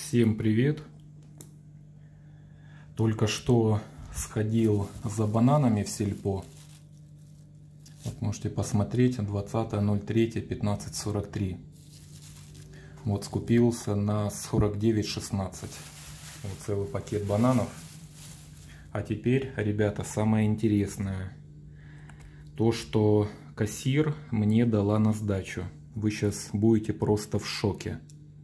Всем привет! Только что сходил за бананами в сельпо. Вот можете посмотреть, 20.03.15:43. Вот скупился на 49,16. Вот целый пакет бананов. А теперь, ребята, самое интересное. То, что кассир мне дала на сдачу. Вы сейчас будете просто в шоке.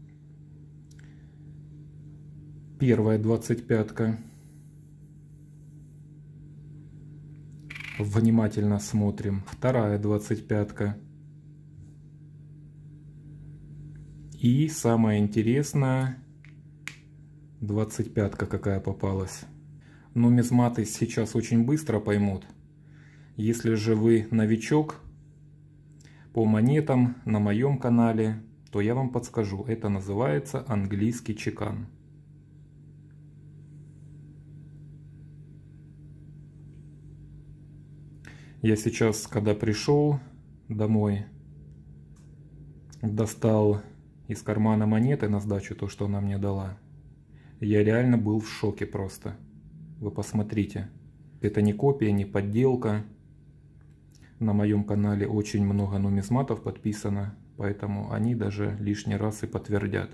Первая 25-ка. Внимательно смотрим. Вторая 25-ка. И самое интересное, 25-ка какая попалась. Нумизматы сейчас очень быстро поймут. Если же вы новичок по монетам на моем канале, то я вам подскажу. Это называется английский чекан. Я сейчас, когда пришел домой, достал из кармана монеты на сдачу, то, что она мне дала. Я реально был в шоке просто. Вы посмотрите. Это не копия, не подделка. На моем канале очень много нумизматов подписано, поэтому они даже лишний раз и подтвердят.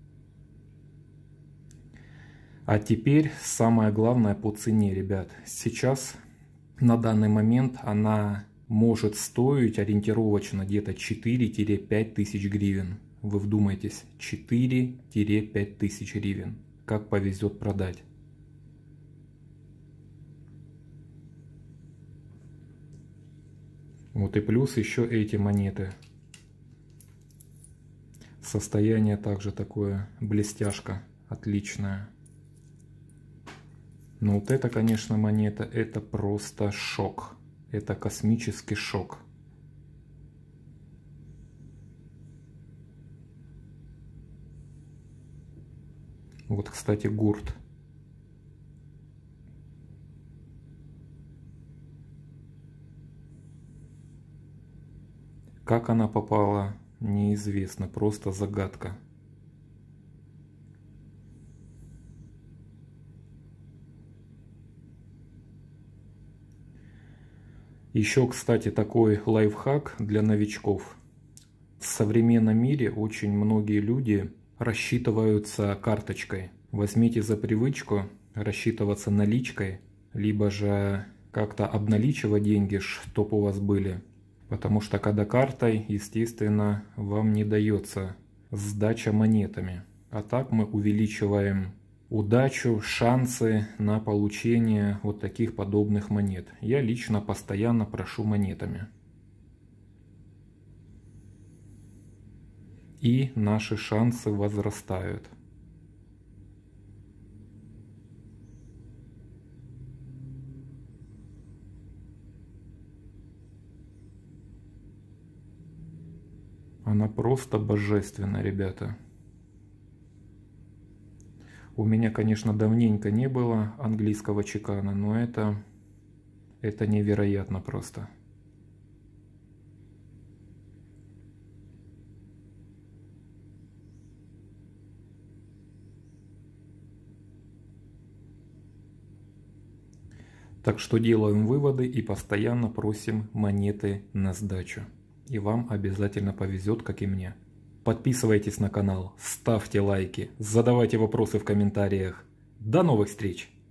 А теперь самое главное по цене, ребят. Сейчас... На данный момент она может стоить ориентировочно где-то 4-5 тысяч гривен. Вы вдумайтесь, 4-5 тысяч гривен. Как повезет продать. Вот и плюс еще эти монеты. Состояние также такое, блестяшка, отличная. Но вот это, конечно, монета, это просто шок. Это космический шок. Вот, кстати, гурт. Как она попала, неизвестно, просто загадка. Еще, кстати, такой лайфхак для новичков. В современном мире очень многие люди рассчитываются карточкой. Возьмите за привычку рассчитываться наличкой, либо же как-то обналичивать деньги, чтоб у вас были. Потому что когда картой, естественно, вам не дается сдача монетами. А так мы увеличиваем удачу, шансы на получение вот таких подобных монет. Я лично постоянно прошу монетами. И наши шансы возрастают. Она просто божественна, ребята. У меня, конечно, давненько не было английского чекана, но это невероятно просто. Так что делаем выводы и постоянно просим монеты на сдачу. И вам обязательно повезет, как и мне. Подписывайтесь на канал, ставьте лайки, задавайте вопросы в комментариях. До новых встреч!